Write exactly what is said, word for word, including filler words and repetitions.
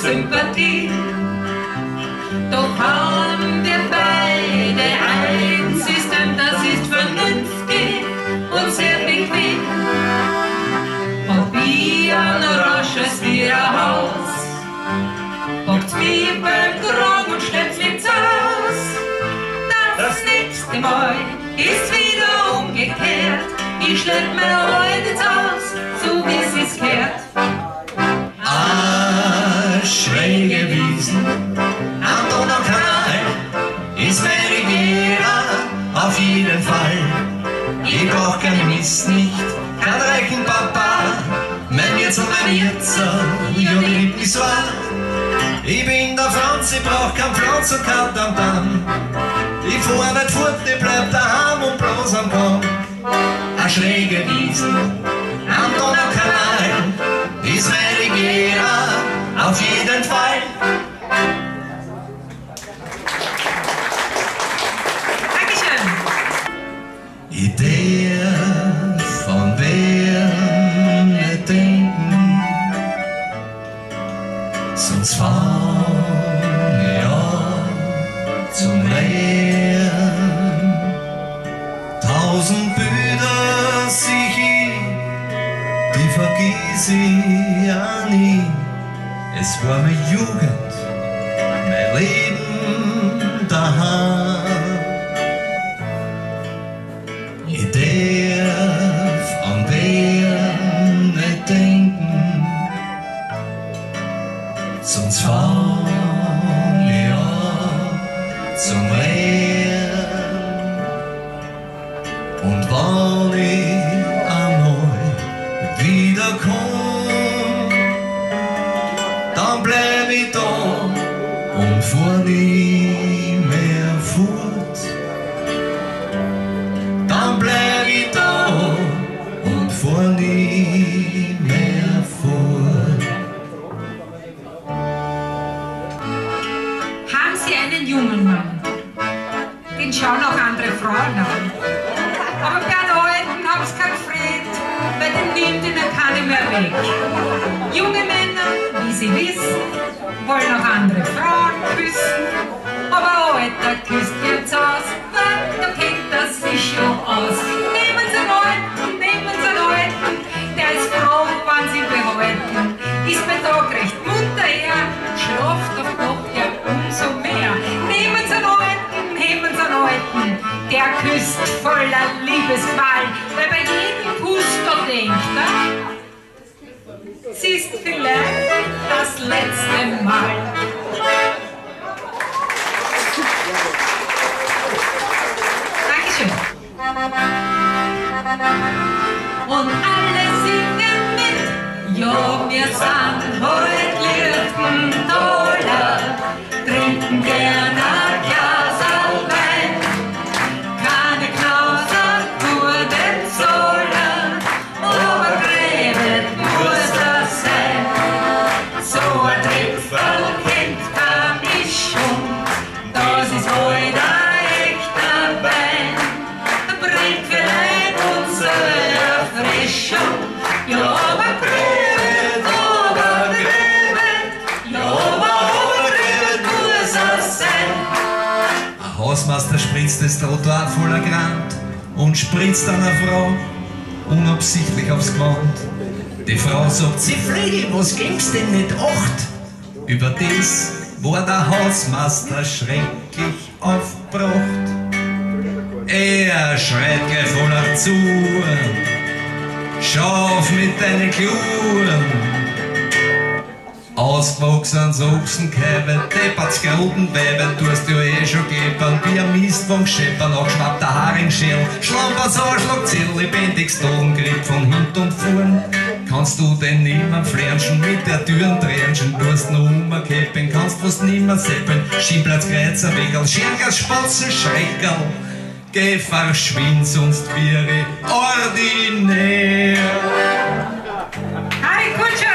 Sympathie. Doch haben wir beide ein System, das ist vernünftig und sehr bequem. Ob Bier noch rasch als wir ein Haus, ob Zwiebeln, Grog und Stöpflitz aus. Das nächste Mal ist wieder umgekehrt. Ich schlepp mir heute ins Haus, so wie es ist gehört. Ah, schräge Wiesen am Donaukanal ist meine Riviera auf jeden Fall. Ich brauch keinen Mist nicht, kein reichen Papa, mein Wirts und mein Wirtser, ja, die liebt mich so. Ich bin der Franz, ich brauch kein Pflanz und kein Tamtam. Ich fahr nicht fort, ich bleib daheim und bloß am Gang. A schräge Wiesen am Donaukanal ist meine Riviera auf jeden Fall. Dankeschön. Ideen von wer nicht denken, sonst fahren ja zum Leeren. Tausend Bilder sieh ich, die vergiss ich ja nie. Es war meine Jugend, mein Leben daheim. Ich darf an wen nicht denken, sonst fahr ich ja zum Leeren. Und wann ich einmal wiederkomm, dann bleib ich da und fahr nie mehr fort. Dann bleib ich da und fahr nie mehr fort. Haben Sie einen jungen Mann? Den schauen auch andere Frauen an. Aber bei den Alten haben sie keinen Fried, weil den nimmt ihnen keiner mehr weg. Junge Männer, wie sie wissen, wollen auch andere Frauen küssen. Aber Alter küsst jetzt aus, weil da kennt er sich schon aus. Nehmen Sie einen Alten, nehmen Sie einen Alten, der ist froh, wann Sie behalten. Ist bei Tag recht munter er, schlaft auf Nacht ja umso mehr. Nehmen Sie einen Alten, nehmen Sie einen Alten, der küsst voller Liebesqual, weil bei jedem Kuss da denkt er, es ist vielleicht das letzte Mal. Dankeschön. Und alle singen mit, ja, wir sind heute Lichtendaler, trinken gern ein Glas Wein, keine Knauser, nur den Soller, aber gräbet muss das sein. So ein Tripferl kennt keine Mischung, das ist heute ein echter Wein. Der bringt vielleicht unsere Erfrischung, ja, aber gräbet, aber gräbet, ja, aber gräbet muss es sein. Ein Hausmeister spritzt das Trottoir voller Grand und spritzt einer Frau unabsichtlich aufs Gewand. Die Frau sagt, sie Fliege, was ging's denn nicht acht? Überdies war der Hausmeister schrecklich aufgebracht. Er schreit gleich voller zu, schau auf mit deinen Kluren. Ausgewachsenes Ochsenkäbe, deppert's Grudenweibe, tust du eh schon geben, wie ein Mistwagen scheppern, angeschnappter Haringschäl, Schlamperts Arschlochzell, lebendigst Todengriff von Hint und Vorn. Kannst du denn nimmer flernschen, mit der Türen tränschen, tust noch umkeppen, kannst fast nimmer seppeln, Schienplatz, Kreuzer, Wegel, Schergers, Spatzen, Schreckerl, geh verschwind, sonst wäre ordinär. Harry Kutscher!